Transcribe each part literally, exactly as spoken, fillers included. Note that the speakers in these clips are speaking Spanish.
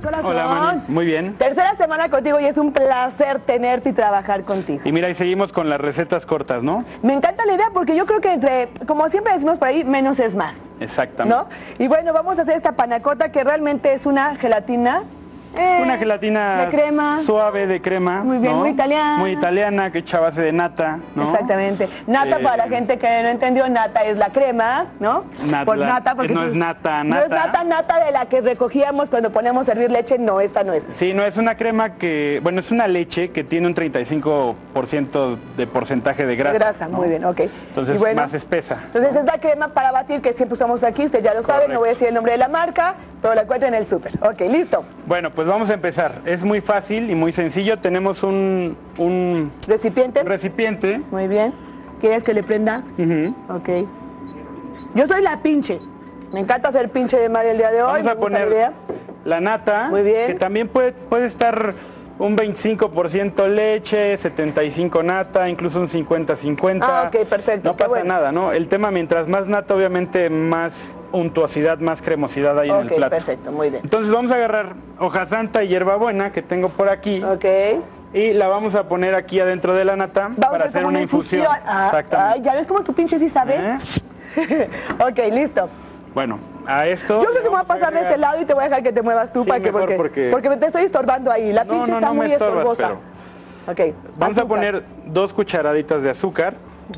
corazón? Hola, Mani. Muy bien. Tercera semana contigo y es un placer tenerte y trabajar contigo. Y mira, y seguimos con las recetas cortas, ¿no? Me encanta la idea porque yo creo que entre, como siempre decimos por ahí, menos es más. Exactamente. ¿No? Y bueno, vamos a hacer esta panacota que realmente es una gelatina. Eh, Una gelatina de crema. suave de crema. Muy bien, ¿no? muy italiana. Muy italiana, que echa base de nata, ¿no? Exactamente. Nata, Eh, para la gente que no entendió, nata es la crema, ¿no? Nat- Por la- nata, porque no es nata, No es nata. nata, nata de la que recogíamos cuando ponemos a hervir leche. No, esta no es. Sí, no, es una crema que, bueno, es una leche que tiene un treinta y cinco por ciento de porcentaje de grasa. Grasa, ¿no? muy bien, ok. Entonces, Y bueno, más espesa. Entonces es la crema para batir que siempre usamos aquí, usted ya lo sabe, Correcto. no voy a decir el nombre de la marca, pero la encuentra en el súper. Ok, listo. Bueno, pues vamos a empezar. Es muy fácil y muy sencillo. Tenemos un, un Recipiente. recipiente. Muy bien. ¿Quieres que le prenda? Ujú. Ok. Yo soy la pinche. Me encanta hacer pinche de María el día de hoy. Vamos me a gusta la poner idea. la nata, Muy bien. que también puede, puede estar un veinticinco por ciento leche, setenta y cinco por ciento nata, incluso un cincuenta cincuenta. Ah, ok, perfecto, No qué pasa bueno. nada, ¿no? El tema, mientras más nata, obviamente más untuosidad, más cremosidad hay en el Ok, plato. perfecto, muy bien. Entonces vamos a agarrar hoja santa y hierbabuena que tengo por aquí Ok. y la vamos a poner aquí adentro de la nata Vamos para a hacer como una infusión. Ah, Exactamente. ay, ya ves como tu pinche sí sabe. ¿Eh? Ok, listo. Bueno, a esto... Yo creo que me voy a vamos pasar de agregar- este lado y te voy a dejar que te muevas tú Sí, para que mejor porque, porque- me te estoy estorbando ahí. La No, pinche no, está no me muy estorbas, estorbosa. Ok. Vamos a azúcar. poner dos cucharaditas de azúcar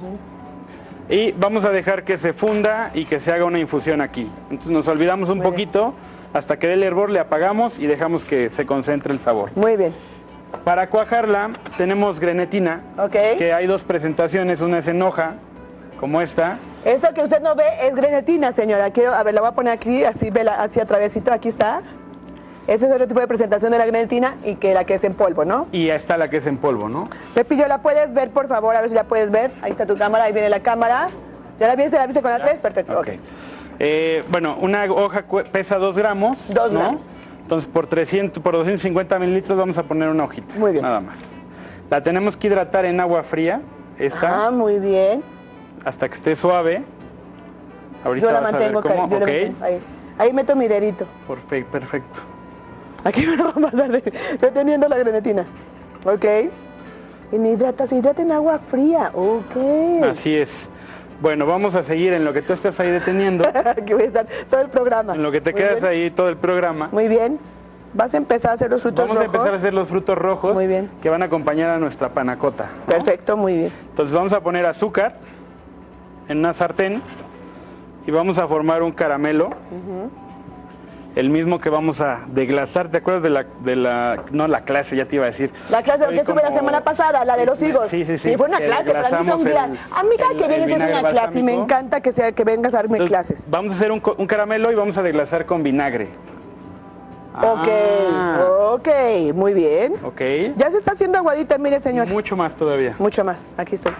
y vamos a dejar que se funda y que se haga una infusión aquí. Entonces nos olvidamos un Muy bien. poquito, hasta que dé el hervor le apagamos y dejamos que se concentre el sabor. Muy bien. Para cuajarla tenemos grenetina, Ok. que hay dos presentaciones, una es en hoja, como esta. Esto que usted no ve es grenetina, señora. Quiero, a ver, la voy a poner aquí, así, vela, así a travesito, aquí está. Ese es otro tipo de presentación de la grenetina y que la que es en polvo, ¿no? Y está la que es en polvo, ¿no? Pepillo, ¿la puedes ver, por favor? A ver si la puedes ver. Ahí está tu cámara, ahí viene la cámara. ¿Ya la viste? ¿La viste con la tres? Perfecto. Ok. Eh, bueno, una hoja cu- pesa dos gramos. Dos ¿no? gramos. Entonces, por, trescientos, por doscientos cincuenta mililitros vamos a poner una hojita. Muy bien. Nada más. La tenemos que hidratar en agua fría, esta, Ah, muy bien. hasta que esté suave. Ahorita Yo la vas mantengo, a ver cómo. yo la Ok. mantengo. Ahí. Ahí meto mi dedito. Perfecto, perfecto. Aquí me lo voy a pasar de- deteniendo la grenetina. Ok. Y me hidrata, se hidrata en agua fría. Ok. Así es. Bueno, vamos a seguir en lo que tú estás ahí deteniendo, Aquí voy a estar todo el programa. en lo que te Muy quedas bien. ahí todo el programa. Muy bien. Vas a empezar a hacer los frutos Vamos a rojos. empezar a hacer los frutos rojos Muy bien. que van a acompañar a nuestra panacota, ¿no? Perfecto, muy bien. Entonces vamos a poner azúcar en una sartén y vamos a formar un caramelo, el mismo que vamos a deglasar. ¿Te acuerdas de la, de la, no la clase, ya te iba a decir? La clase Estoy que tuve la como- semana pasada, la de los higos. Sí, sí, sí. fue una que clase, para mí fue un desglasamos día. el- Amiga, el- que el vienes es vinagre una clase y me balsámico. encanta que, sea, que vengas a darme Entonces, clases. Vamos a hacer un, co- un caramelo y vamos a deglasar con vinagre. Ok, Ah, ok, muy bien. ok. Ya se está haciendo aguadita, mire, señor. Mucho más todavía. Mucho más, aquí estoy.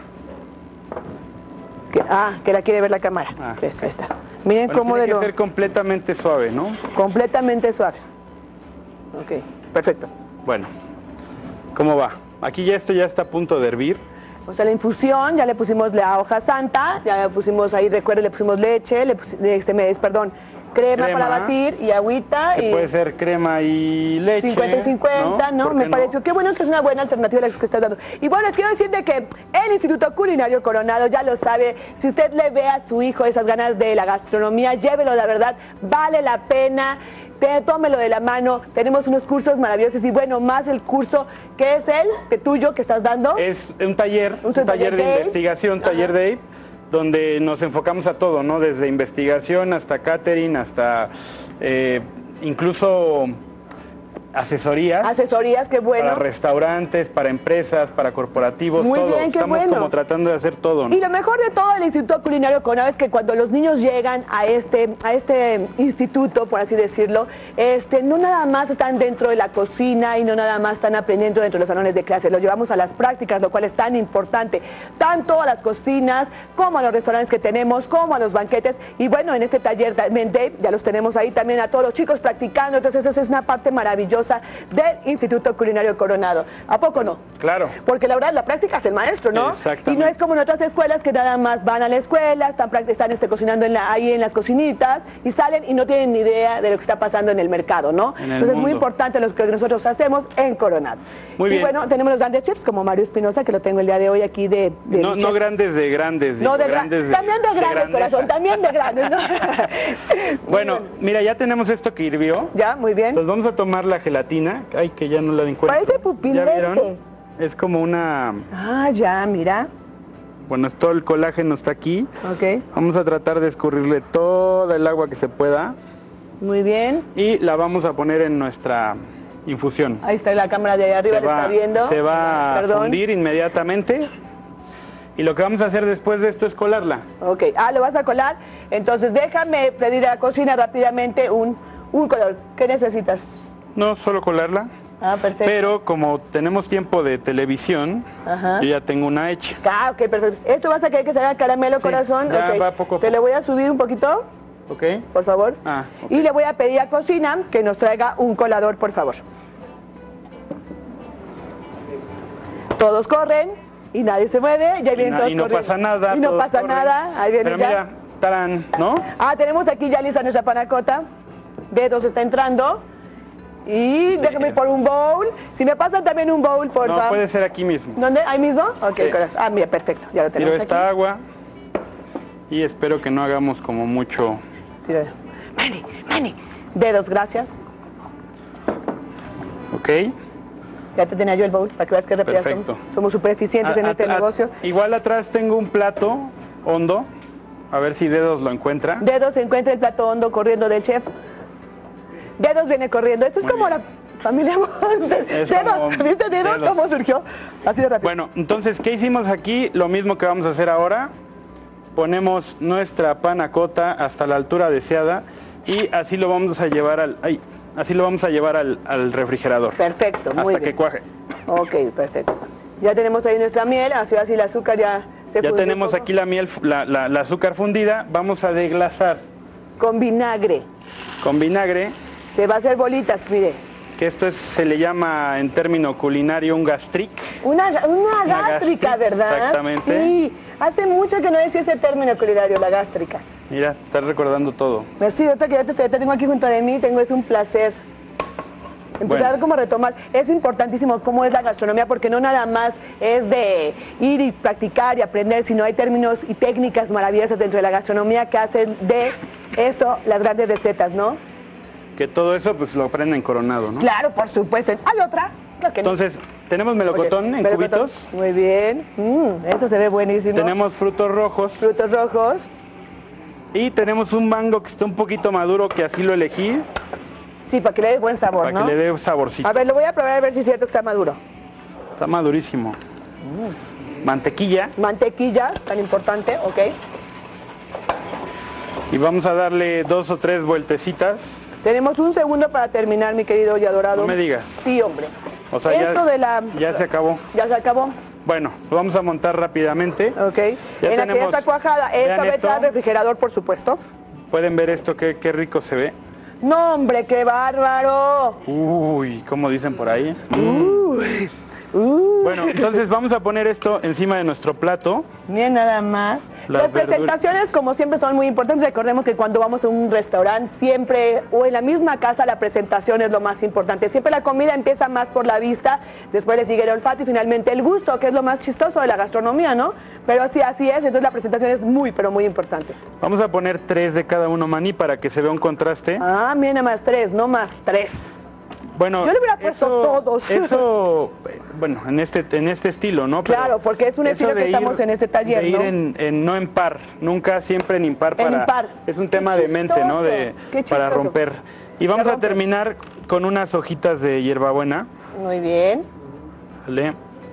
Que- ah, que la quiere ver la cámara. Ah, Tres, ahí está. Miren Bueno, cómo tiene de que lo... ser completamente suave, ¿no? Completamente suave. Ok, perfecto. Bueno, ¿cómo va? Aquí ya esto ya está a punto de hervir. O sea, la infusión, ya le pusimos la hoja santa, ya le pusimos ahí, recuerde, le pusimos leche, le pusimos, este, me- perdón, crema, Crema. para batir y agüita. Que y puede ser crema y leche. cincuenta y cincuenta, ¿no? ¿Por Me qué pareció, qué bueno que es una buena alternativa la que estás dando. Y bueno, les quiero decir de que el Instituto Culinario Coronado ya lo sabe. Si usted le ve a su hijo esas ganas de la gastronomía, llévelo, la verdad, vale la pena. Te- Tómelo de la mano, tenemos unos cursos maravillosos y bueno, más el curso que es el que tuyo que estás dando. Es un taller, Un un taller taller de Dave. investigación, taller Dave, donde nos enfocamos a todo, ¿no? Desde investigación hasta catering, hasta eh, incluso asesorías. Asesorías, qué bueno. Para restaurantes, para empresas, para corporativos, Muy todo. bien, qué Estamos bueno. como tratando de hacer todo, ¿no? Y lo mejor de todo el Instituto Culinario Coronado es que cuando los niños llegan a este, a este instituto, por así decirlo, este, no nada más están dentro de la cocina y no nada más están aprendiendo dentro de los salones de clase, los llevamos a las prácticas, lo cual es tan importante, tanto a las cocinas como a los restaurantes que tenemos, como a los banquetes. Y bueno, en este taller también, Dave, ya los tenemos ahí también a todos los chicos practicando, entonces eso es una parte maravillosa maravillosa del Instituto Culinario Coronado. ¿A poco no? Claro. Porque la verdad, la práctica es el maestro, ¿no? Exactamente. Y no es como en otras escuelas que nada más van a la escuela, están, están este, cocinando en la, ahí en las cocinitas y salen y no tienen ni idea de lo que está pasando en el mercado, ¿no? En el Entonces es muy mundo. importante lo que nosotros hacemos en Coronado. Muy bien. Y bueno, tenemos los grandes chefs como Mario Espinosa, que lo tengo el día de hoy aquí de... de No, no grandes de grandes. No, digo, de gra grandes de, también de grandes, grandeza. corazón, también de grandes, ¿no? Bueno, mira, ya tenemos esto que hirvió. Ya, muy bien. Entonces vamos a tomar la gelatina. Ay, que ya no la encuentro. Parece ¿Ya pupilente. vieron? Es como una... Ah, ya, mira. Bueno, es todo el colágeno está aquí. Ok, Vamos a tratar de escurrirle toda el agua que se pueda. muy bien. Y la vamos a poner en nuestra infusión. Ahí está la cámara de ahí arriba, Se la va, está viendo. se va a Perdón. fundir inmediatamente. Y lo que vamos a hacer después de esto es colarla. Ok, ah, lo vas a colar. Entonces déjame pedir a la cocina rápidamente un, un color. ¿Qué necesitas? No, solo colarla. Ah, perfecto. Pero como tenemos tiempo de televisión, Ajá. yo ya tengo una hecha. Ah, ok, perfecto. ¿Esto vas a querer que se haga caramelo, Sí, corazón? ya Ok. va poco a Te poco. le voy a subir un poquito, ¿Ok? por favor. Ah, ok. Y le voy a pedir a cocina que nos traiga un colador, por favor. Todos corren y nadie se mueve. Ya Y, vienen na- todos y no corriendo. pasa nada. Y no todos pasa corren. nada. Ahí viene Pero ya. mira, tarán, ¿no? Ah, tenemos aquí ya lista nuestra panacota. Dedos está entrando. Y déjame ir por un bowl. Si me pasan también un bowl, por No, favor. puede ser aquí mismo. ¿Dónde? ¿Ahí mismo? Ok, Sí. corazón. Ah, mira, perfecto. Ya lo Tiro tenemos esta aquí. agua y espero que no hagamos como mucho. Tira. Manny, Manny. Dedos, gracias. ¿Ok? Ya te tenía yo el bowl para que veas que rápido Perfecto. somos. Somos súper eficientes en A- este a- negocio. Igual atrás tengo un plato hondo. A ver si Dedos lo encuentra. Dedos se encuentra el plato hondo corriendo del chef. Dedos viene corriendo. Esto es Muy como bien. la familia Monster. Es Dedos, como ¿viste Dedos, Dedos. cómo surgió? Así de rápido. Bueno, entonces, ¿qué hicimos aquí? Lo mismo que vamos a hacer ahora. Ponemos nuestra panacota hasta la altura deseada y así lo vamos a llevar al, ay, así lo vamos a llevar al, al refrigerador. Perfecto, muy Hasta bien. que cuaje. Ok, perfecto. Ya tenemos ahí nuestra miel, así así el azúcar ya se Ya fundió tenemos un poco. aquí la miel, la, la- la azúcar fundida. Vamos a deglasar Con vinagre. con vinagre, Se va a hacer bolitas, mire. que esto es, se le llama en término culinario un gastric. Una, una, Una gástrica, gástrica, ¿verdad? exactamente. Sí, hace mucho que no decía ese término culinario, la gástrica. Mira, estás recordando todo. Sí, ahorita que ya te, te tengo aquí junto de mí, tengo es un placer. Empezar Bueno. como a retomar. Es importantísimo cómo es la gastronomía, porque no nada más es de ir y practicar y aprender, sino hay términos y técnicas maravillosas dentro de la gastronomía que hacen de esto las grandes recetas, ¿no? Que todo eso pues lo aprenden en Coronado, ¿no? Claro, por supuesto. Hay otra. Creo que no. Entonces, tenemos melocotón Ok, en melocotón. cubitos. Muy bien. Mm, eso se ve buenísimo. Tenemos frutos rojos Frutos rojos. y tenemos un mango que está un poquito maduro, que así lo elegí, Sí, para que le dé buen sabor, para ¿no? que le dé saborcito. A ver, lo voy a probar a ver si es cierto que está maduro. Está madurísimo. Mantequilla Mantequilla, tan importante, ok. y vamos a darle dos o tres vueltecitas. Tenemos un segundo para terminar, mi querido y adorado. No me digas. Sí, hombre. O sea, Esto ya, de la... ya se acabó. Ya se acabó, Bueno, lo vamos a montar rápidamente. ok. Ya en la que ya tenemos- está cuajada. Esta vean va a esto. echar al refrigerador, por supuesto. Pueden ver esto, qué, qué rico se ve. No, hombre, qué bárbaro. Uy, como dicen por ahí. Uy, uy. Bueno, entonces vamos a poner esto encima de nuestro plato. Bien, nada más. Las Las presentaciones, como siempre, son muy importantes. Recordemos que cuando vamos a un restaurante, siempre, o en la misma casa, la presentación es lo más importante. Siempre la comida empieza más por la vista, después le sigue el olfato y finalmente el gusto, que es lo más chistoso de la gastronomía, ¿no? Pero sí, así es. Entonces la presentación es muy, pero muy importante. Vamos a poner tres de cada uno, Manny, para que se vea un contraste. Ah, bien, nada más tres, no más tres. Bueno, Yo le hubiera puesto todos. Eso, eh, bueno, en este, en este estilo, ¿no? Pero Claro, porque es un eso estilo que de estamos en este taller, de ir ¿no? en, en- no en par, nunca siempre en impar. En para, impar. Es un Qué tema de mente, ¿no? De, chistoso, qué para chistoso. romper. Y vamos Se a rompe. terminar con unas hojitas de hierbabuena. Muy bien. ¿Vale?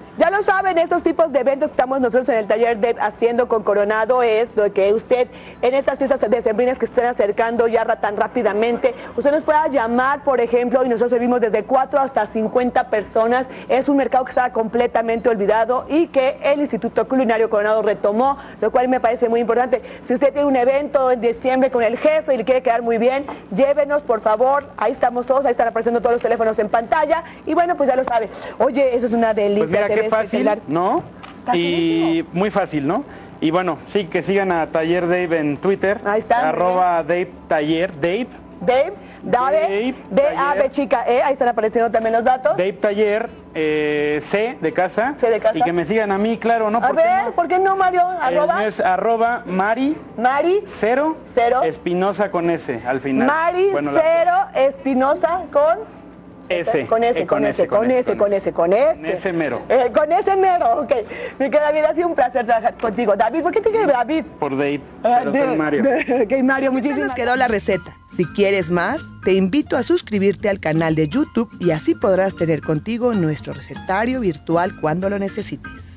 Ya lo saben, estos tipos de eventos que estamos nosotros en el taller de haciendo con Coronado es lo que usted en estas fiestas decembrinas que se estén acercando ya tan rápidamente, usted nos pueda llamar, por ejemplo, y nosotros servimos desde cuatro hasta cincuenta personas. Es un mercado que estaba completamente olvidado y que el Instituto Culinario Coronado retomó, lo cual me parece muy importante. Si usted tiene un evento en diciembre con el jefe y le quiere quedar muy bien, llévenos, por favor. Ahí estamos todos, ahí están apareciendo todos los teléfonos en pantalla. Y bueno, pues ya lo sabe. Oye, eso es una delicia. Pues mira qué fácil, ¿no? Y muy fácil, ¿no? Y bueno, sí, que sigan a Taller Dave en Twitter. Ahí está. Arroba Dave Taller, Dave. Dave, Dave, D A B chica E, ahí están apareciendo también los datos. Dave Taller, eh, C de casa. C de casa. Y que me sigan a mí, claro, ¿no? A ver, no? ¿por qué no, Mario? Arroba. Es arroba Mari. Mari. Cero. Cero. Espinosa con S al final. Mari bueno, Cero la... Espinosa con... S. Con ese, eh, con, con ese, con ese, con ese, con ese. Con ese mero. Eh, con ese mero, ok. Mi querido David, ha sido un placer trabajar contigo. David, ¿por qué te quedas David? Por Dave, pero soy Mario. Ok, Mario, muchísimas nos quedó la receta. Si quieres más, te invito a suscribirte al canal de YouTube y así podrás tener contigo nuestro recetario virtual cuando lo necesites.